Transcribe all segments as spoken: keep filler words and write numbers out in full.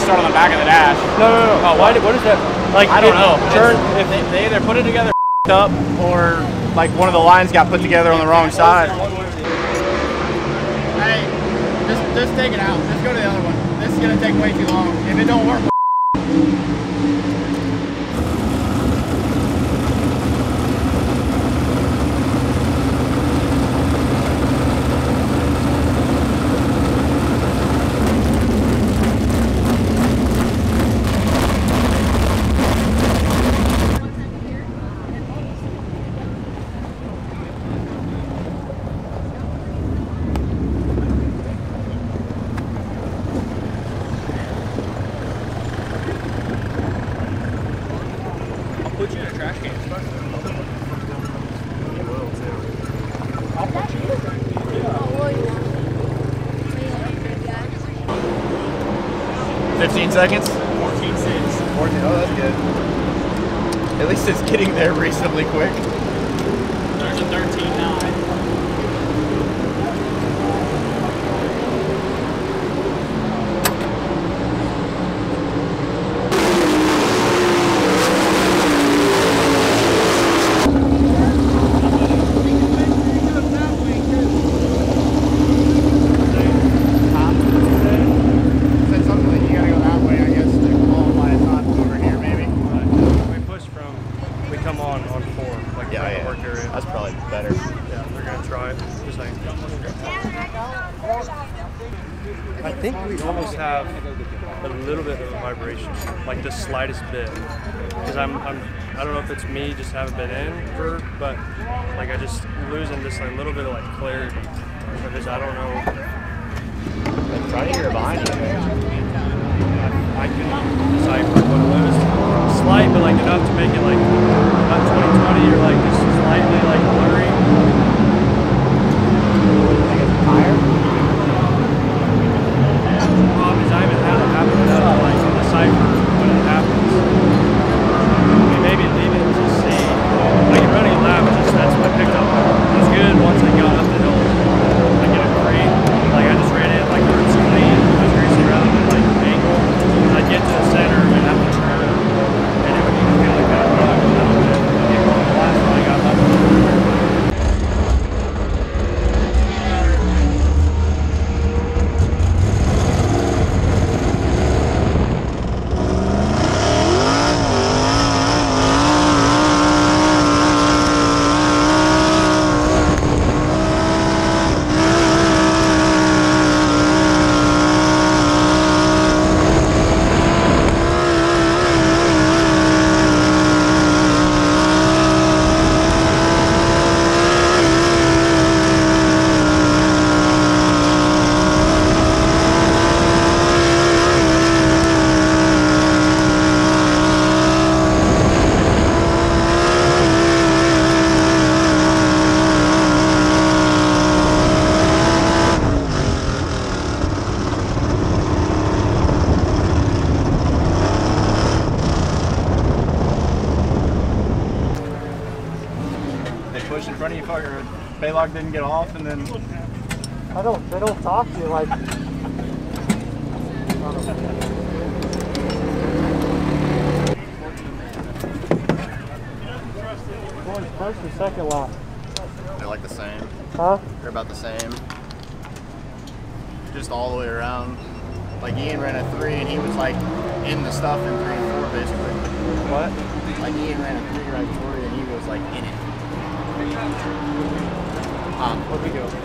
start on the back of the dash. No, no, no. Oh, Why? what? What is that? Like, I don't know. Turn. If they, they either put it together up, or like one of the lines got put together on the wrong side. Hey, just just take it out. Let's go to the other one. This is gonna take way too long. If it don't work. Put you in a trash can. Fifteen seconds. Fourteen six. Fourteen. Oh, that's good. At least it's getting there reasonably quick. There's a thirteen nine. That's probably better. Yeah, they're gonna try it. Just saying. I think we almost have a little bit of a vibration, like the slightest bit. Because I'm, I'm, I don't know if it's me just haven't been in for, but like I just losing just like a little bit of like clarity. Because I don't know. I'm trying to hear behind you. I, I couldn't decipher what it was. Slight, but like enough to make it like not twenty twenty or like just slightly like blurry. Like it's higher? The problem is I haven't had it happen enough to like decipher when it happens. I mean, maybe maybe it's just see. Like running a lap, just that's what I picked up. It was good once I got up the hill. Like in a green, like I just ran it like it was clean, it was greasy rather than like angle. I get to the center and have to turn. Push in front of you, fucker. Baylock didn't get off, and then I don't. They don't talk to you like. First or second lap? they're like the same. Huh? They're about the same. Just all the way around. Like Ian ran a three, and he was like in the stuff in three and four, basically. What? Like Ian ran a three right for you, and he was like in it. Um, Where'd we go?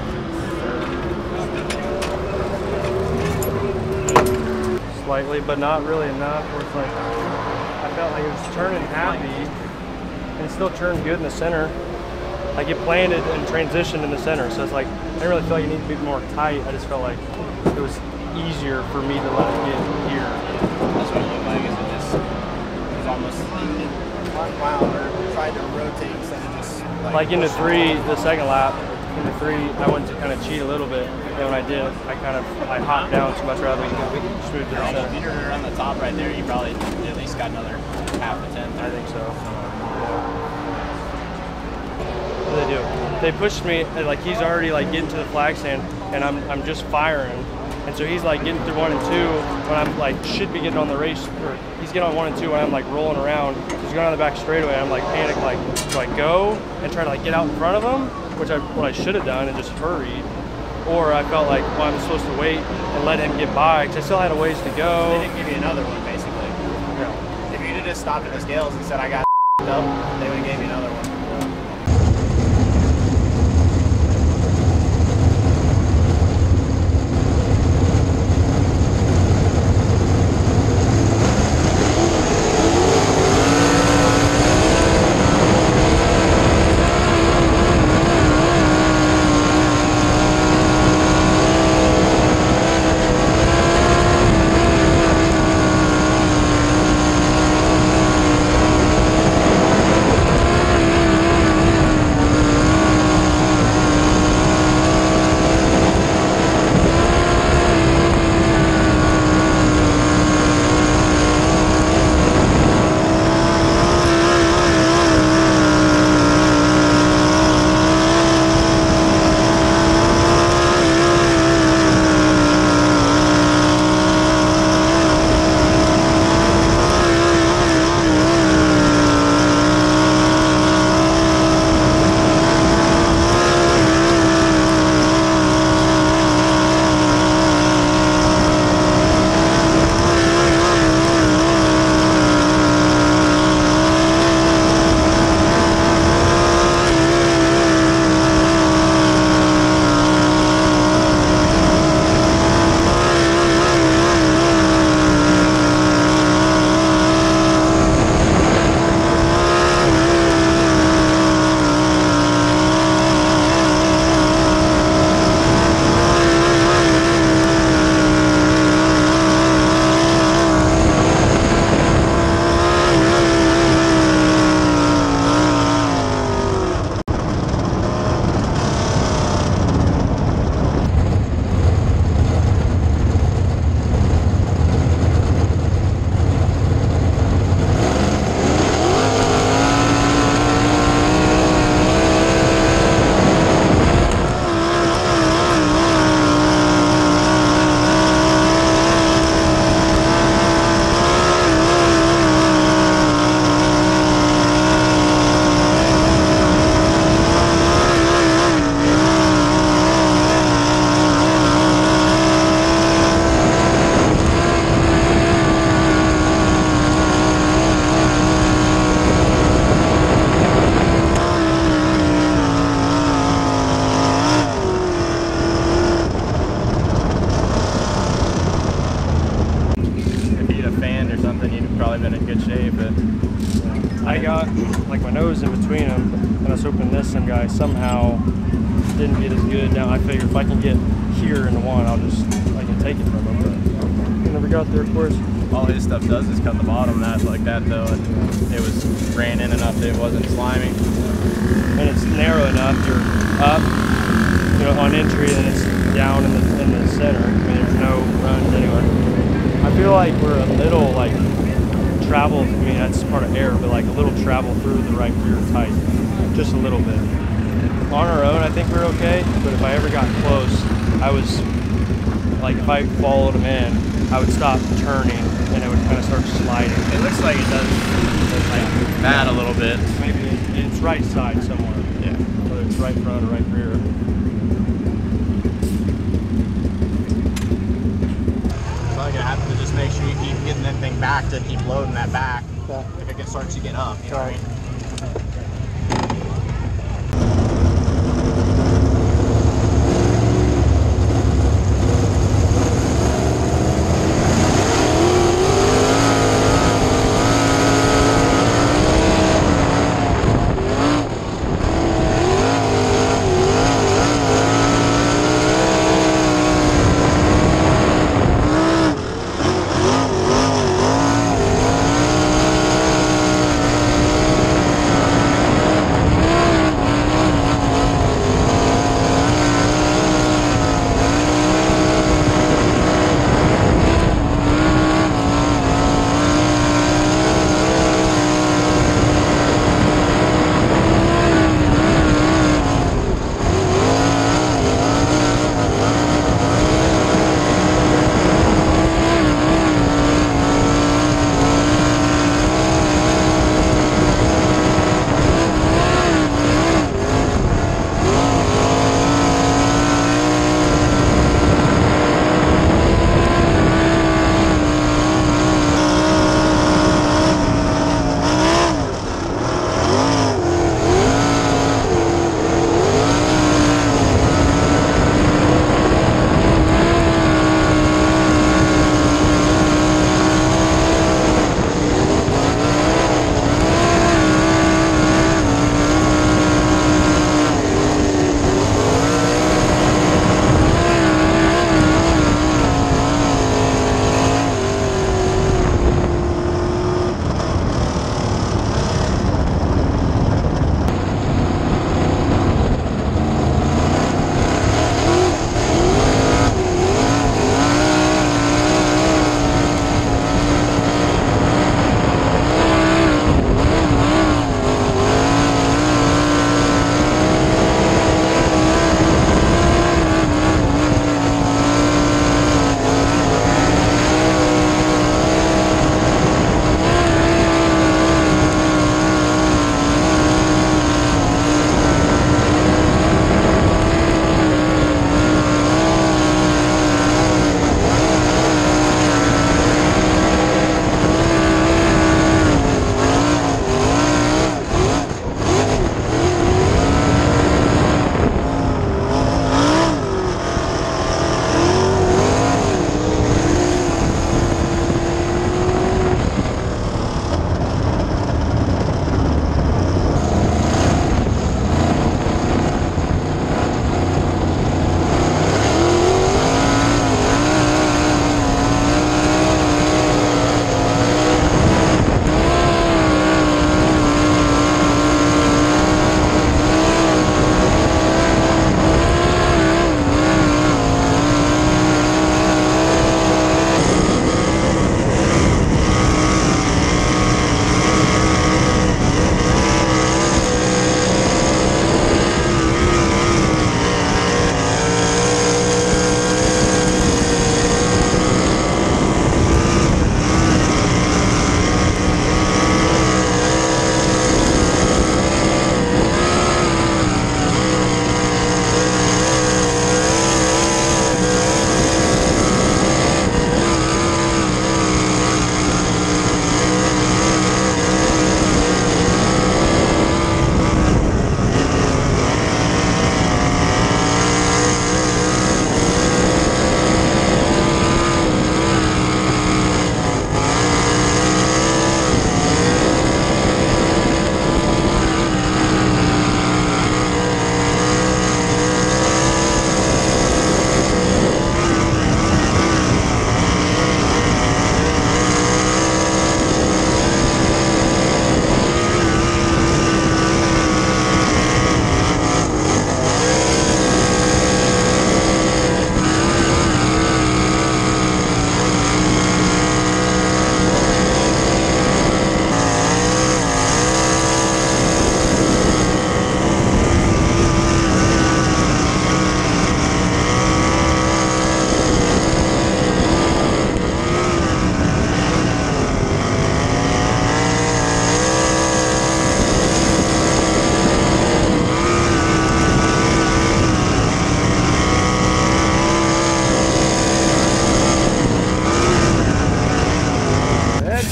Slightly, but not really enough where it's like, I felt like it was turning happy and it still turned good in the center. Like it planted and transitioned in the center. So it's like, I didn't really feel like you need to be more tight. I just felt like it was easier for me to let it get here. That's what it looked like, is it just, it was almost, it unwound or tried to rotate instead of just like, like into three, the second lap, into three, I went to kind of cheat a little bit. And when I did, I kind of, I hopped down too much rather than smooth to the center. if you were on the top right there, you probably at least got another half a tenth. I think so. What do they do? They pushed me, and like he's already like getting to the flag stand, and I'm I'm just firing, And so he's like getting through one and two when I'm like should be getting on the race, or he's getting on one and two when I'm like rolling around. He's going on the back straightaway. I'm like panic, like do I go and try to like get out in front of him, which I what I should have done and just hurried, or I felt like well I'm supposed to wait and let him get by because I still had a ways to go. They didn't give you another one basically. Yeah. If you'd have just stopped at the scales and said I got up, they would have gave you another one. I got like my nose in between them, and I was hoping this some guy somehow didn't get as good. Now I figure if I can get here in the one, I'll just I can take it from him. But I never got there, of course. All his stuff does is cut the bottom that like that though, and it was ran in enough that it wasn't slimy. And it's narrow enough. You're up, you know, on entry, and it's down in the in the center. I mean, there's no runs anywhere. I feel like we're a little like travel. I mean, that's part of air, but like a little travel through the right rear tight, just a little bit. On our own, I think we're okay. But if I ever got close, I was like, if I followed him in, I would stop turning, and it would kind of start sliding. It looks like it does like that a little bit. Maybe it's right side somewhere. Yeah. Whether it's right front or right rear. Probably gonna have to just make sure you keep getting that thing back to keep loading that back. Yeah. If it starts to get up, you know what I mean?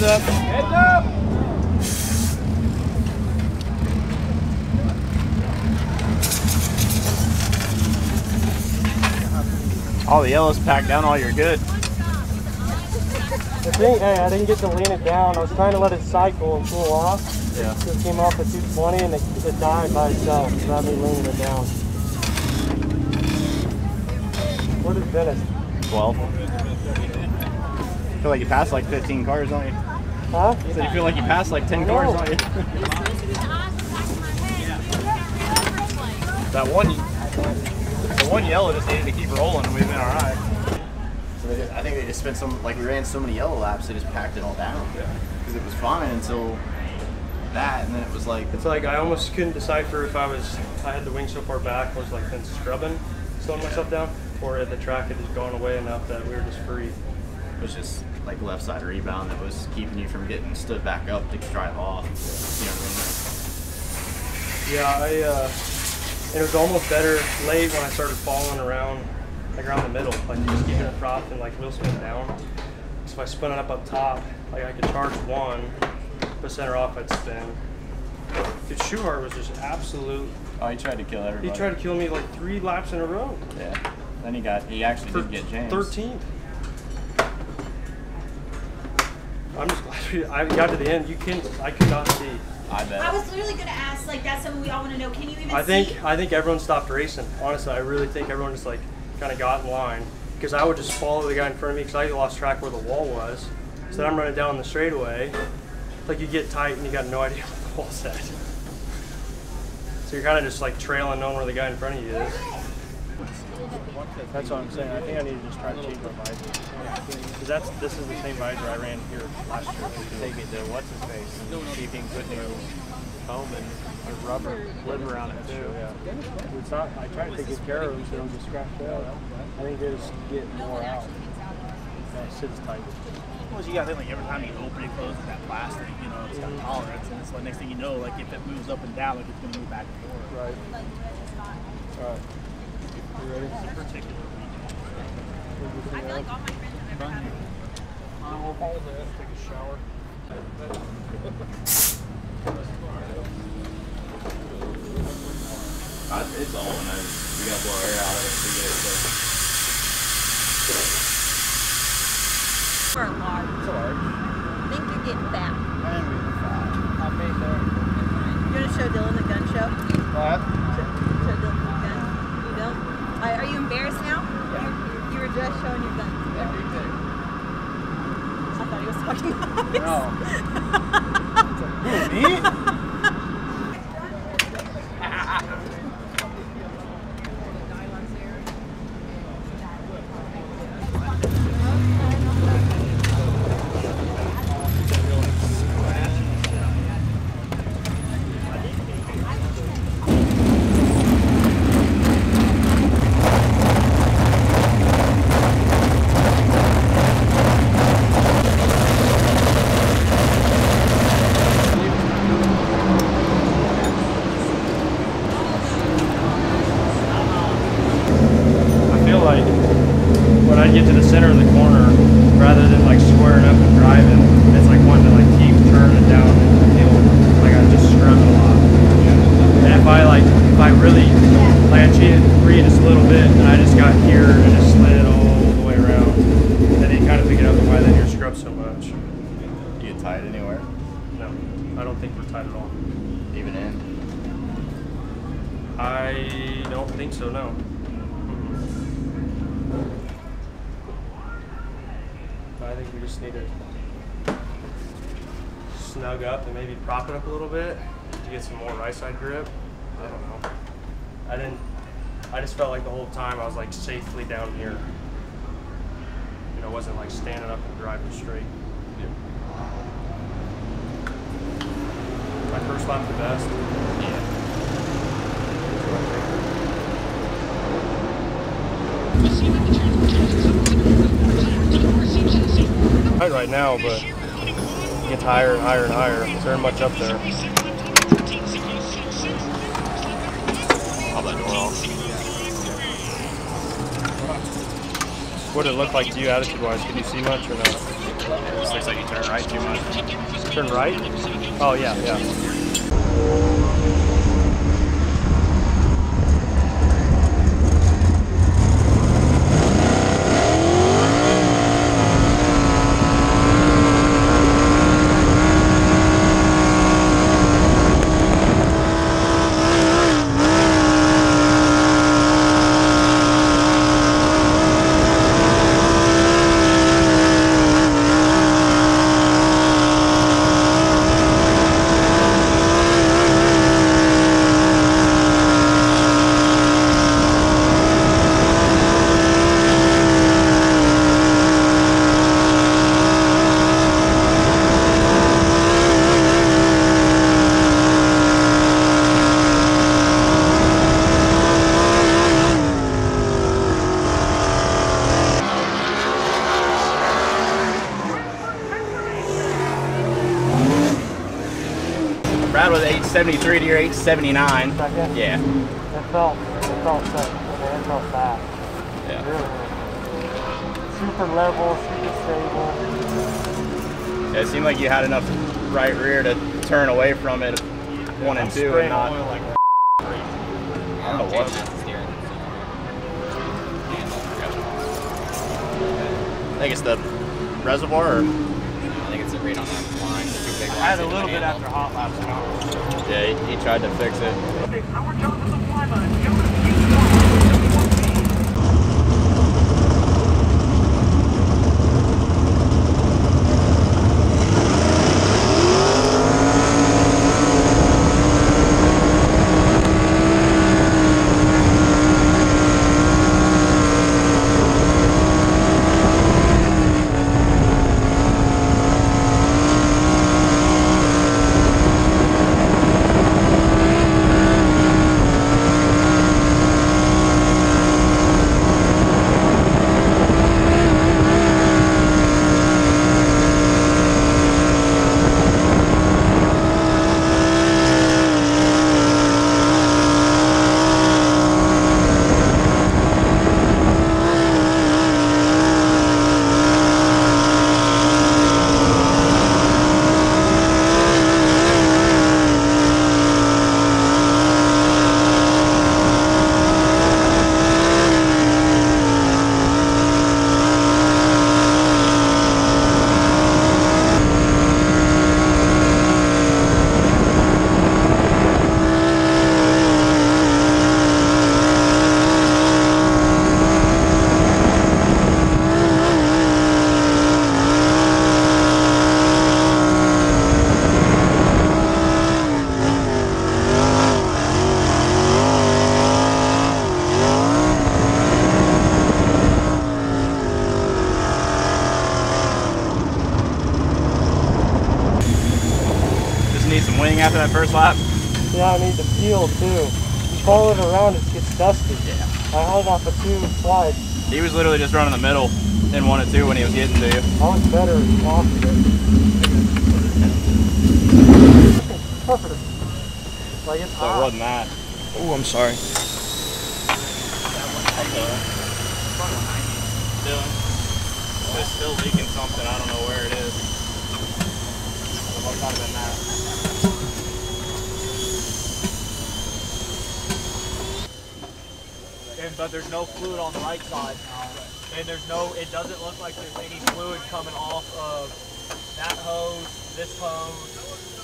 Heads up. Heads up! All the yellow's packed down, all you're good. The thing, hey, I didn't get to lean it down. I was trying to let it cycle and cool off. Yeah. So it came off at two twenty and it, it died by itself without me leaning it down. What is Venice? twelve. Feel like you passed like fifteen cars, don't you? Huh? So you feel like you passed like ten cars, don't you? That one, the one yellow just needed to keep rolling and we've been all right. So they just, I think they just spent some, like we ran so many yellow laps, they just packed it all down. Yeah. Because it was fine until that, and then it was like. It's like I almost couldn't decipher if I was, I had the wing so far back, I was like been scrubbing, slowing myself down, or if the track had just gone away enough that we were just free. It was just like left side rebound that was keeping you from getting stood back up to drive off. You know what I mean? Yeah, I, uh, and it was almost better late when I started falling around, like around the middle, like just keeping it propped and like wheel spin down. So if I spun it up up top, like I could charge one, but center off I'd spin. Dude, Schuhart was just absolute. Oh, he tried to kill everybody. He tried to kill me like three laps in a row. Yeah. Then he got, he actually For did get James. thirteenth. I'm just glad we, I got to the end. You can, I could not see. I bet. I was literally gonna ask, like, that's something we all want to know. Can you even I think see? I think everyone stopped racing. Honestly, I really think everyone just like kind of got in line because I would just follow the guy in front of me because I lost track where the wall was. So then I'm running down the straightaway. Like you get tight and you got no idea what the wall's at. So you're kind of just like trailing, knowing where the guy in front of you is. That's what I'm saying. I think I need to just try to change my visor. Because that's this is the same visor I ran here last year. Take it to what's his face and see if he can put new foam and a rubber lid around it too. Yeah. It's not, I try to take good care of them so they don't get scratched out. I think they just get more out. Yeah, it sits tight. Well, you gotta think like every time you open it, close with that plastic, you know, it's got tolerance, and it's like next thing you know, like if it moves up and down, like it's gonna move back and forth. Right. All right. You ready? It's a particular I feel like all my friends have ever had it. I'll hold it. Take a shower. It's all in there. We gotta blow air out of it to get it to. For a large. It's a large. I think you're getting fat. I am really fat. I made that. You gonna show Dylan the gun show? What? Show, show Dylan the gun. You don't? Are, are you embarrassed now? Yeah. You, you were just showing your gun. Everything. I thought he was talking about No. Who, me? Like when I get to the center of the corner, rather than like squaring up and driving, it's like wanting to like keep turning down the hill. Like I'm just scrubbing a lot. And if I like, if I really lanchy it, free just a little bit, and I just got here and just slid all the way around, then you kind of pick it up why then you're scrubbed so much. You get tight anywhere? No, I don't think we're tight at all. Even in? I don't think so. No. I think we just need to snug up and maybe prop it up a little bit to get some more right side grip. I don't know. I didn't, I just felt like the whole time I was like safely down here. You know, wasn't like standing up and driving straight. My first lap the best. Yeah. Right now, but it gets higher and higher and higher. It's very much up there. I'll let it roll. What did it look like to you attitude-wise? Can you see much or no? It just looks like you turn right too much. Turn right? Oh, yeah, yeah. Brad was eight seventy-three to your eight seventy-nine. Second? Yeah. It felt, it felt sick. It felt fast. Yeah. Really. Super level, super stable. Yeah, it seemed like you had enough right rear to turn away from it one and two and not. Oil like I don't know what. I think it's the reservoir. Or? I think it's a read on that line. The two big I had a little bit after hot laps. Yeah, he, he tried to fix it. Need some wing after that first lap? Yeah, I need the peel too. You follow it around, it gets dusty. Yeah. I hung off of two slides. He was literally just running the middle in one and two when he was getting to you. I was better off of it. Like it's So hot. it wasn't that. Oh, I'm sorry. Still, it's still leaking something. I don't know where it is. It must not have been that. And, but there's no fluid on the right side. And there's no, it doesn't look like there's any fluid coming off of that hose, this hose.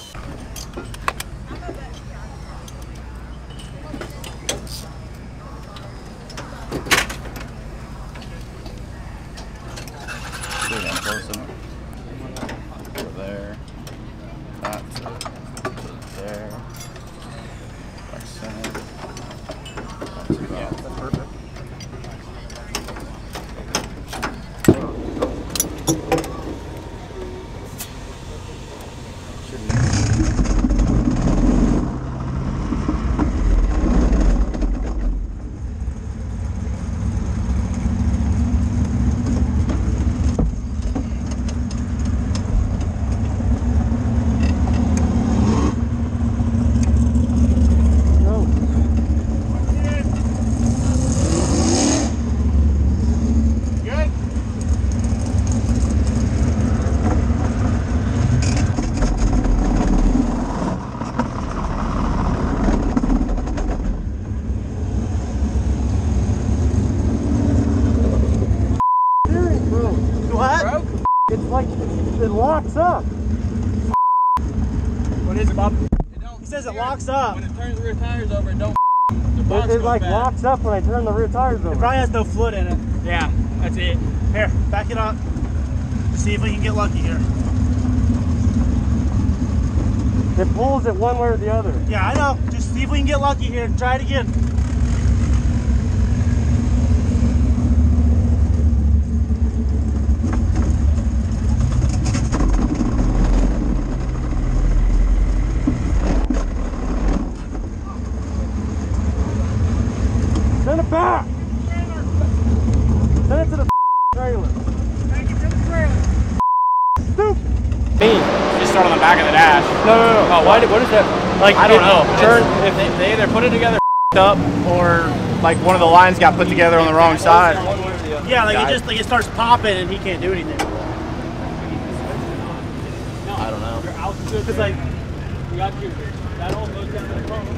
Close enough. Over there. That. There. Back center. Yeah, that's perfect. like it locks up. What is it, Bob? He says it locks up. When it turns the rear tires over, it don't. The It, box it goes like back. locks up when I turn the rear tires over. It probably has no fluid in it. Yeah, that's it. Here, back it up. See if we can get lucky here. It pulls it one way or the other. Yeah, I know. Just see if we can get lucky here. Try it again. Send it back! Send it to the trailer. Stupid! Just start on the back of the dash. No, no, no. Oh, Why did, what is that? Like, I don't it know. Turn, It's- if they, they either put it together up or like one of the lines got put together on the wrong side. Yeah, like it just like it starts popping and he can't do anything. I don't know. It's like you got your that all goes down to the phone.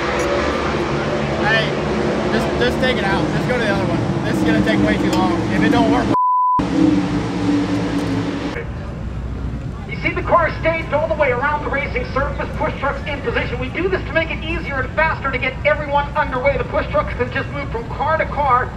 Hey, just just take it out. Just go to the other one. This is gonna take way too long. If it don't work. You see the car staged all the way around the racing surface, push trucks in position. We do this to make it easier and faster to get everyone underway. The push trucks can just move from car to car.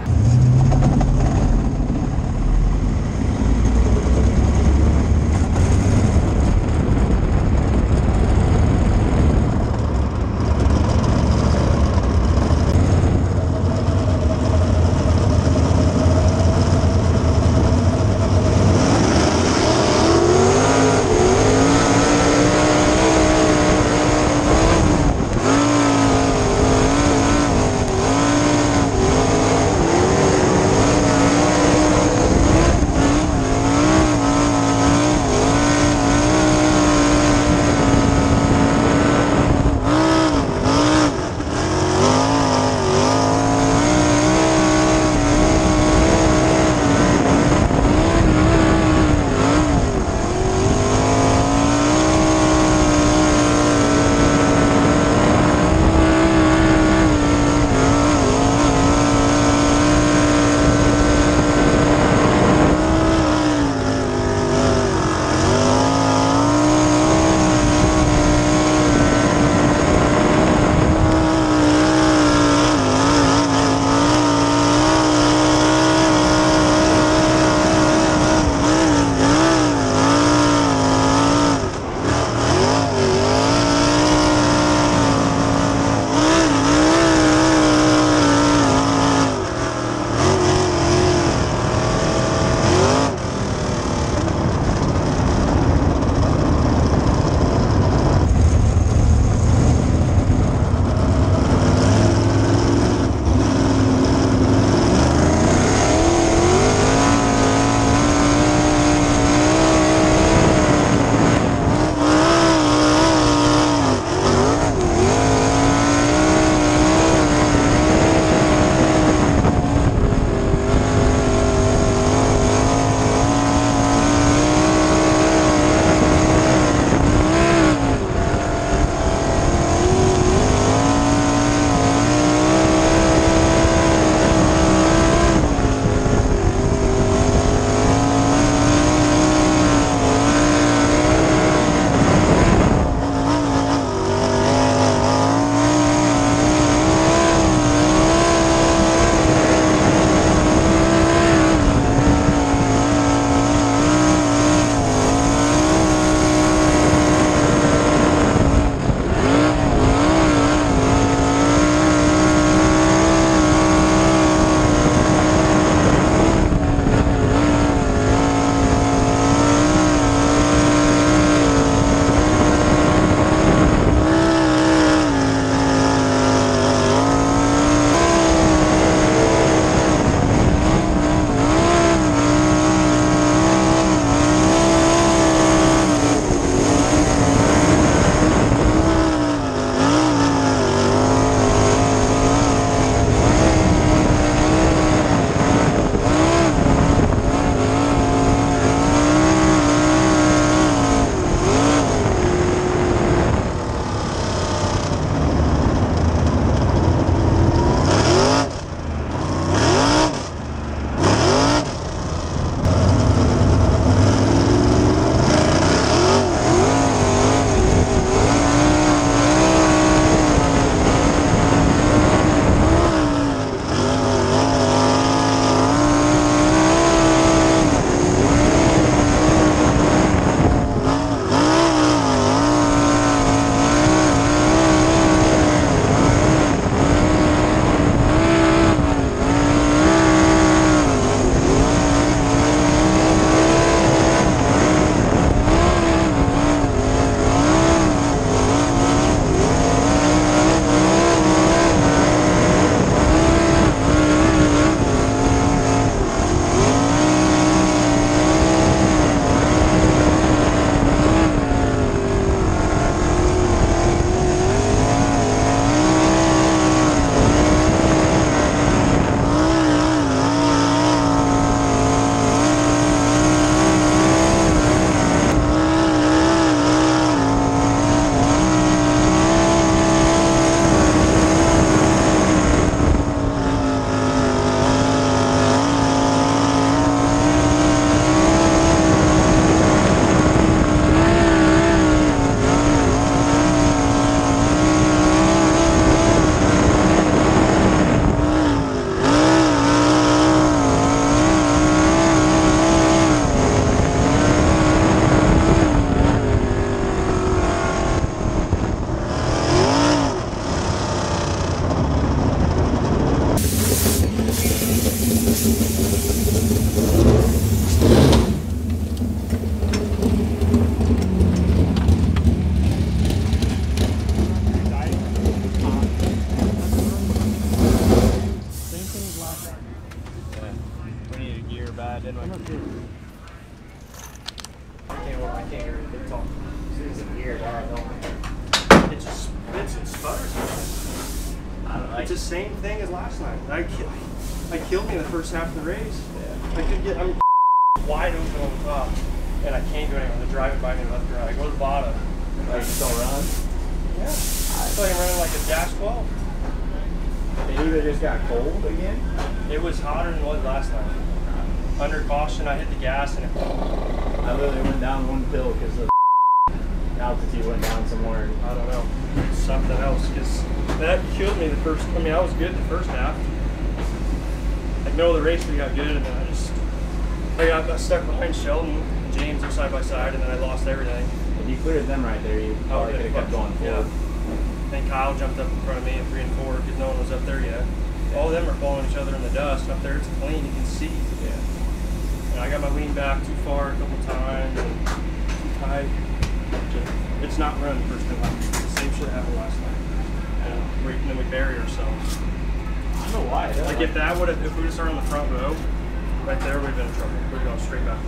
can't hear anything talking. It's weird. I don't know. It just spits and sputters. I don't know. It's the same thing as last night. I, ki I killed me in the first half of the race. Yeah. I could get, I'm wide open on the top, and I can't do anything. They're driving by me left or right. I go to the bottom. Are you still running? Yeah. I thought you were running like a dash twelve. It either just got cold again. It was hotter than it was last night. Under caution, I hit the gas and it. I literally went down one pill because the altitude went down somewhere. I don't know. Something else, because that killed me the first. I mean, I was good the first half. Like middle of the race, we got good, and then I just I got, got stuck behind Sheldon and James. They're side by side, and then I lost everything. If you cleared them right there, you probably could have kept going forward. Yeah. Then Kyle jumped up in front of me at three and four because no one was up there yet. All of them are following each other in the dust. Up there, it's clean. You can see. Yeah. And I got my lean back too far a couple times and too tight. It's not run the first two laps. The same shit happened last night. And we, then we bury ourselves. I don't know why. Like if that would have, if we would have started on the front row, right there, we'd have been in trouble. We'd have gone straight back.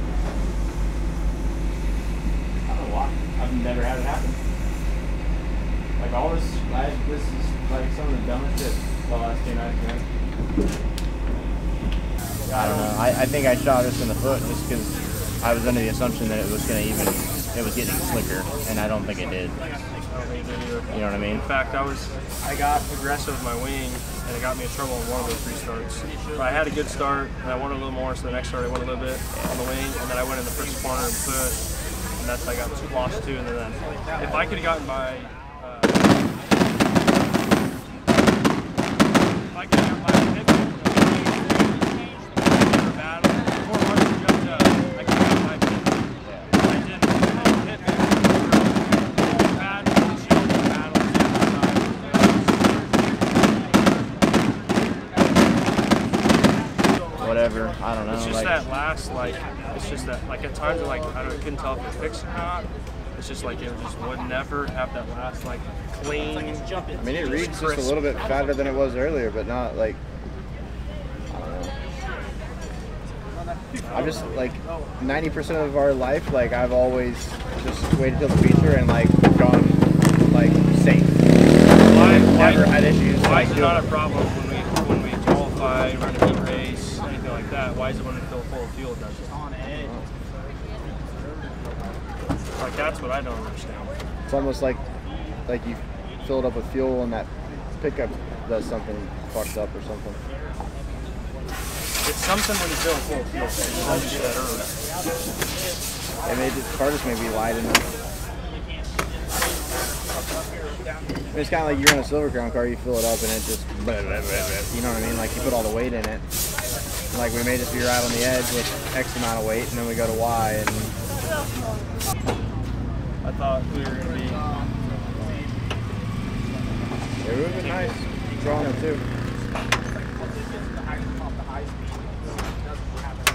I don't know why. I've never had it happen. Like all this, I, this is like some of the dumbest shit the last two nights, man. I don't know. I, I think I shot us in the foot just because I was under the assumption that it was going to even, it was getting slicker, and I don't think it did. I don't think it did either. You know what I mean? In fact, I was, I got aggressive with my wing, and it got me in trouble on one of those restarts. But I had a good start, and I wanted a little more, so the next start I went a little bit on the wing, and then I went in the first corner and pushed, and that's how I got lost two, and then if I could have gotten by, uh, if I could have gotten by the hip, battle, before Martin jumped up, I could have gotten by the hip. I didn't hit me. Bad, shield, battle, Whatever. I don't know. It's just like, that last, like, it's just that, like, at times, like, I, don't, I couldn't tell if it was fixed or not. It's just like, it just would never have that last, like, clean. I mean, it reads just a little bit fatter than it was earlier, but not, like, I don't know. I'm just, like, ninety percent of our life, like, I've always just waited till the feature and, like, gone, like, safe. Why, Never why, had issues. why like, is it not a problem when we when we qualify, run a heat race, anything like that? Why is it when we fill full of fuel it does it? Like, that's what I don't understand. It's almost like, like you fill it up with fuel and that pickup does something fucked up or something. It's something when you fill full of fuel. As you said earlier. And maybe the car just maybe light enough. I mean, it's kind of like you're in a Silver Crown car, you fill it up and it just, blah, blah, blah, blah, you know what I mean? Like you put all the weight in it. Like we may just be right on the edge with X amount of weight and then we go to Y and... I thought we were going to be... It would have been nice drawing it too.